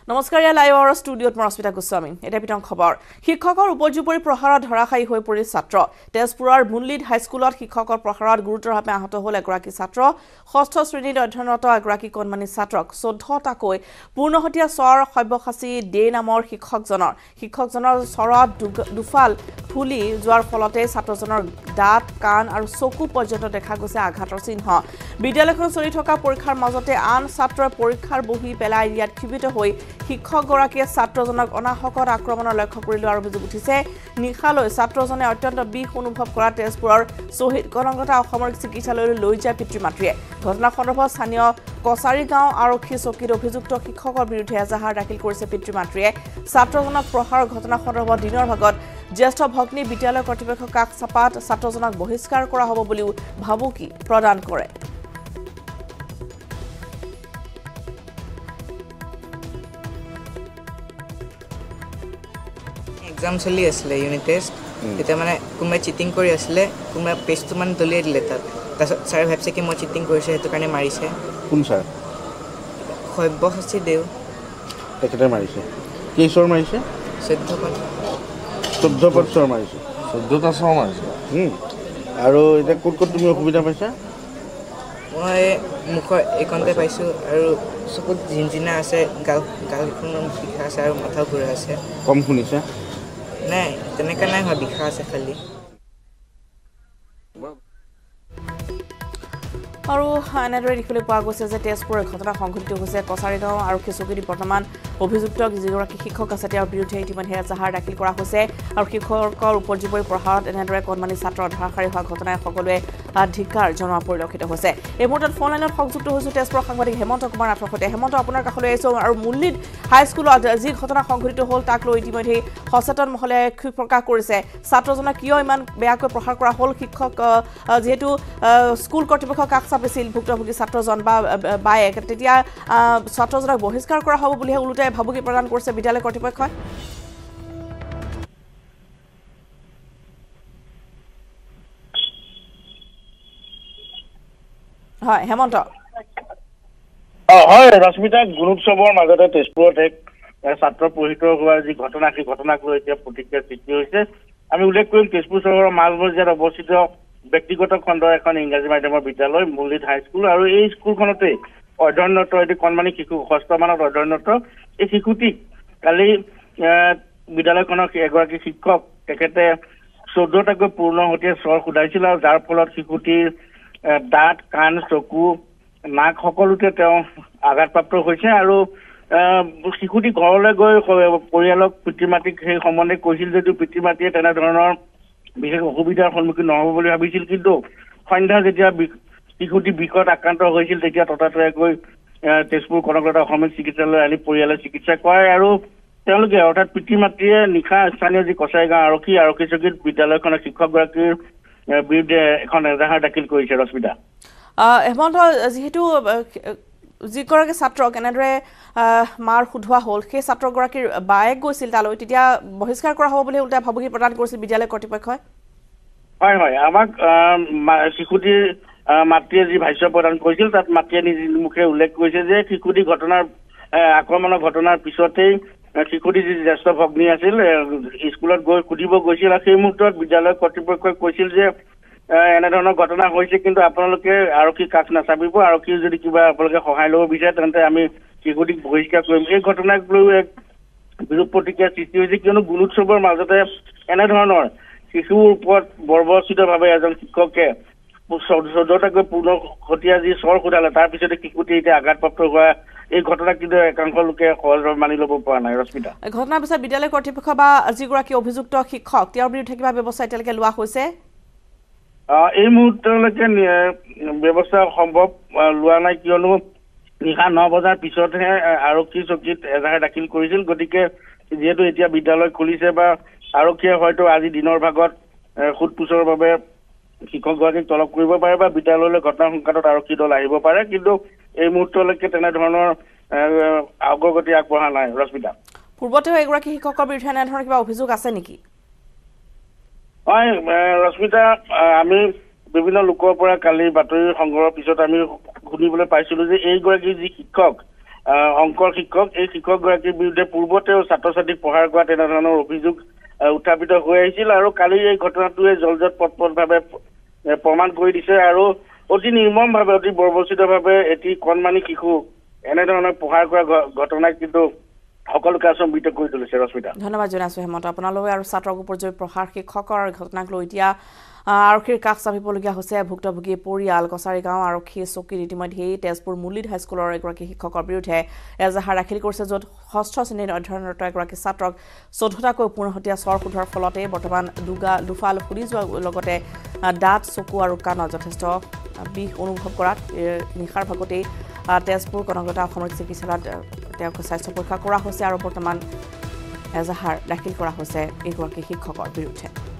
নমস্কাৰ লাইভৰ ষ্টুডিঅ'ত মই ৰশ্মিতা গোস্বামী এটা পিটং খবৰ শিক্ষকৰ উপযোগী প্ৰহাৰত ধৰাশায়ী হৈ পৰিল ছাত্ৰ তেজপুৰৰ মুনলিড হাইস্কুলত শিক্ষকৰ প্ৰহাৰত গুৰুতৰভাৱে আহত হ'ল এগৰাকী ছাত্ৰ ষষ্ঠ শ্ৰেণীত অধ্যয়নৰত এগৰাকী কণমানি ছাত্ৰক 14টাকৈ পূৰ্ণহতীয়া স্বৰ সব্যসাচী দে নামৰ শিক্ষকজনৰ স্বৰত দুফাল ফুলি যোৱাৰ ফলতে ছাত্ৰজনৰ দাঁত কাণ আৰু চকু পৰ্যন্ত দেখা গৈছে আঘাতৰ চিহ্ন বিদ্যালয়খন চলি থকা পৰীক্ষাৰ মাজতে আন ছাত্ৰই পৰীক্ষাৰ বহি পেলাই ইয়াত ক্ষিপ্ত হৈ শিক্ষকগৰাকীয়ে ছাত্ৰজনক অনাহকত আক্ৰমণৰ লক্ষ্য কৰি লোৱাৰ অভিযোগ উঠিছে নিশালৈ ছাত্ৰজনে অত্যন্ত বিষ অনুভৱ কৰা তেজপুৰৰ শহীদ কনকলতা অসামৰিক চিকিৎসালয়লৈ লৈ যায় পিতৃ-মাতৃয়ে ঘটনা সন্দৰ্ভত স্থানীয় কছাৰী গাঁও আৰক্ষী চকীত অভিযুক্ত শিক্ষকৰ বিৰুদ্ধে এজাহাৰ দাখিল কৰিছে পিতৃ-মাতৃয়ে ছাত্ৰজনক প্ৰহাৰৰ ঘটনা সন্দৰ্ভত দিনৰ ভাগত জ্যেষ্ঠ ভগ্নী বিদ্যালয় কৰ্তৃপক্ষক কাষ চাপাত ছাত্ৰজনক বহিষ্কাৰ কৰা হ'ব বুলিও ভাবুকি প্ৰদান কৰে এক্সাম চলি আছিলে ইউনিট টেষ্ট তেতিয়া মানে কোনোবাই চিটিং কৰি আছিলে কোনোবাই পেজটো মানে দলিয়াই দিলে তাৰপিছত ছাৰে ভাবিছে কি মই চিটিং কৰিছে সেইটো কাৰণে মাৰিছে কোন ছাৰ সব্যসাচী দেও তেখেতে মাৰিছে কেইচৰ মাৰিছে 14 পাত চৰ মাৰিছে 14টা চৰ মাৰিছে আৰু এতিয়া ক'ত তুমি অসুবিধা পাইছা মই মুখৰ এইকণতে পাইছোঁ আৰু চকুত জিনজিনা আছে গালখনৰ বিষা আছে আৰু মাথাও ঘূৰা আছে কম শুনিছা নাই তেনেকৈ নাই হোৱা বিষা আছে খালি আৰু এনেদৰে দেখিবলৈ পোৱা গৈছে যে তেজপুৰৰ ঘটনা সংঘটিত হৈছে কছাৰী গাঁও আৰক্ষী চকীত বৰ্তমান অভিযুক্ত যিগৰাকী শিক্ষক আছে তেওঁৰ বিৰুদ্ধে ইতিমধ্যে এজাহাৰ দাখিল কৰা হৈছে আৰু শিক্ষকৰ উপযোগী প্ৰহাৰত এনেদৰে কণমানি ছাত্ৰৰ ধাৰাসাৰী হোৱা ঘটনাই সকলোৱে ধিক্কাৰ জনোৱা পৰিলক্ষিত হৈছে এই মুহূৰ্তত ফোন লাইনত সংযুক্ত হৈছোঁ তেজপুৰৰ সাংবাদিক হেমন্ত কুমাৰ নাথৰ সৈতে হেমন্ত আপোনাৰ কাষলৈ আহিছোঁ আৰু মুনলিড হাইস্কুলত যি ঘটনা সংঘটিত হ'ল তাক লৈ ইতিমধ্যে সচেতন মহলে ক্ষোভ প্ৰকাশ কৰিছে ছাত্ৰজনক কিয় ইমান বেয়াকৈ প্ৰহাৰ কৰা হ'ল শিক্ষক যিহেতু স্কুল কৰ্তৃপক্ষক কাষ চাপিছিল ভুক্তভোগী ছাত্ৰজন বা বায়েক তেতিয়া ছাত্ৰজনক বহিষ্কাৰ কৰা হ'ব বুলিহে ওলোটাই ভাবুকি প্ৰদান কৰিছে বিদ্যালয় কৰ্তৃপক্ষই হয় হেমন্ত হয় ৰশ্মিতা গুণোৎসৱৰ মাজতে তেজপুৰত এক ছাত্ৰ পঢ়িত হোৱাৰ যি ঘটনা সেই ঘটনাক লৈ এতিয়া প্ৰতিক্ৰিয়াৰ সৃষ্টি হৈছে আমি উল্লেখ কৰিম তেজপুৰ চহৰৰ মাজমজিয়াত অৱস্থিত ব্যক্তিগত খণ্ডৰ এখন ইংৰাজী মাধ্যমৰ বিদ্যালয় মুনলিড হাইস্কুল আৰু এই স্কুলখনতে অধ্যয়নৰত এটি কণমানি শিশু ষষ্ঠ মানত অধ্যয়নৰত এই শিশুটিক কালি বিদ্যালয়খনৰ এগৰাকী শিক্ষক তেখেতে 14টাকৈ পূৰ্ণহতীয়া স্বৰ সোধাইছিল আৰু যাৰ ফলত শিশুটিৰ দাঁত কাণ চকু নাক সকলোতে তেওঁ আঘাতপ্ৰাপ্ত হৈছে আৰু শিশুটি ঘৰলৈ গৈ পৰিয়ালক পিতৃ-মাতৃক সেই সম্বন্ধে কৈছিল যদিও পিতৃ-মাতৃয়ে তেনেধৰণৰ বিশেষ অসুবিধাৰ সন্মুখীন নহ'ব বুলি ভাবিছিল কিন্তু সন্ধ্যা যেতিয়া শিশুটি বিষত আক্ৰান্ত হৈছিল তেতিয়া ততাতৈয়াকৈ তেজপুৰ কনকলতা অসামৰিক চিকিৎসালয় আনি পৰিয়ালে চিকিৎসা কৰায় আৰু তেওঁলোকে অৰ্থাৎ পিতৃ-মাতৃয়ে নিশা স্থানীয় যি কছাৰী গাঁও আৰক্ষী চকীত বিদ্যালয়খনৰ শিক্ষকগৰাকীৰ বিৰুদ্ধে এখন এজাহাৰ দাখিল কৰিছে ৰশ্মিতা হেমন্ত যিহেতু যিগৰাকী ছাত্ৰক এনেদৰে মাৰ সোধোৱা হ'ল সেই ছাত্ৰগৰাকীৰ বায়েক গৈছিল তালৈ তেতিয়া বহিষ্কাৰ কৰা হ'ব বুলি ওলোটাই ভাবুকি প্ৰদান কৰিছিল বিদ্যালয় কৰ্তৃপক্ষই হয় হয় আমাক শিশুটিৰ মাতৃয়ে যি ভাষ্য প্ৰদান কৰিছিল তাত মাতৃয়ে নিজ মুখে উল্লেখ কৰিছে যে শিশুটি আক্ৰমণৰ ঘটনাৰ পিছতেই শিশুটি যি জ্যেষ্ঠ ভগ্নী আছিল স্কুলত গৈ সুধিব গৈছিল আৰু সেই মুহূৰ্তত বিদ্যালয় কৰ্তৃপক্ষই কৈছিল যে এনেধৰণৰ ঘটনা হৈছে কিন্তু আপোনালোকে আৰক্ষী কাষ নাচাপিব আৰক্ষীৰ যদি কিবা আপোনালোকে সহায় ল'ব বিচাৰে তেন্তে আমি শিশুটিক বহিষ্কাৰ কৰিম এই ঘটনাক লৈ এক বিৰূপ প্ৰতিক্ৰিয়াৰ সৃষ্টি হৈছে কিয়নো গুণোৎসৱৰ মাজতে এনেধৰণৰ শিশুৰ ওপৰত বৰ্বৰচিতভাৱে এজন শিক্ষকে 14টাকৈ পূৰ্ণহতীয়া যি স্বৰ সোধালে তাৰপিছতে শিশুটি এতিয়া আঘাতপ্ৰাপ্ত হোৱা এই ঘটনা কিন্তু একাংশ লোকে সহজভাৱে মানি ল'ব পৰা নাই ৰশ্মিতা ঘটনাৰ পিছত বিদ্যালয় কৰ্তৃপক্ষ বা যিগৰাকী অভিযুক্ত শিক্ষক তেওঁৰ বিৰুদ্ধে কিবা ব্যৱস্থা এতিয়ালৈকে লোৱা হৈছে এই মুহূৰ্তলৈকে ব্যৱস্থা সম্ভৱ লোৱা নাই কিয়নো নিশা 9 বজাৰ পিছতহে আৰক্ষী চকীত এজাহাৰ দাখিল কৰিছিল গতিকে যিহেতু এতিয়া বিদ্যালয় খুলিছে বা আৰক্ষীয়ে হয়তো আজি দিনৰ ভাগত সোধ-পোছৰ বাবে শিক্ষকগৰাকীক তলব কৰিব পাৰে বা বিদ্যালয়লৈ ঘটনা সংঘাতত আৰক্ষী দল আহিব পাৰে কিন্তু এই মুহূৰ্তলৈকে তেনেধৰণৰ অগ্ৰগতি আগবঢ়া নাই ৰশ্মিতা পূৰ্বতেও এগৰাকী শিক্ষকৰ বিৰুদ্ধে এনেধৰণৰ কিবা অভিযোগ আছে নেকি হয় ৰশ্মিতা আমি বিভিন্ন লোকৰ পৰা কালি বাতৰি সংগ্ৰহৰ পিছত আমি শুনিবলৈ পাইছিলো যে এইগৰাকী যি শিক্ষক অংকৰ শিক্ষক এই শিক্ষকগৰাকীৰ বিৰুদ্ধে পূৰ্বতেও ছাত্ৰ ছাত্ৰীক প্ৰহাৰ কৰা তেনেধৰণৰ অভিযোগ উত্থাপিত হৈ আহিছিল আৰু কালি এই ঘটনাটোৱে জলজত পটপটভাৱে প্ৰমাণ কৰি দিছে আৰু অতি নিৰ্মমভাৱে অতি বৰ্বচিতভাৱে এটি কণমানি শিশু এনেধৰণৰ প্ৰহাৰ কৰা ঘটনাক কিন্তু সকলোকে আচম্বিত কৰি তুলিছে ৰশ্মিতা ধন্যবাদ জনাইছো হেমন্ত আপোনালোকে আৰু ছাত্ৰক উপৰ্যয় প্ৰহাৰ শিক্ষকৰ ঘটনাক লৈ এতিয়া আৰক্ষীৰ কাষ চাপিবলগীয়া হৈছে ভুক্তভোগী পৰিয়াল কছাৰী গাঁও আৰক্ষী চকীৰ ইতিমধ্যে তেজপুৰ মুল্লিত হাইস্কুলৰ এগৰাকী শিক্ষকৰ বিৰুদ্ধে এজাহাৰ দাখিল কৰিছে য'ত ষষ্ঠ শ্ৰেণীৰ অধ্যয়নৰত এগৰাকী ছাত্ৰক 14টাকৈ পুনহতীয়া চৰ সোধৰ ফলতে বৰ্তমান দুফাল ফুলি যোৱাৰ লগতে দাঁত চকু আৰু কাণত যথেষ্ট বিষ অনুভৱ কৰাত নিশাৰ ভাগতেই তেজপুৰ কনকলতা অসামৰিক চিকিৎসালয়ত তেওঁক স্বাস্থ্য পৰীক্ষা কৰা হৈছে আৰু বৰ্তমান এজাহাৰ দাখিল কৰা হৈছে এগৰাকী শিক্ষকৰ বিৰুদ্ধে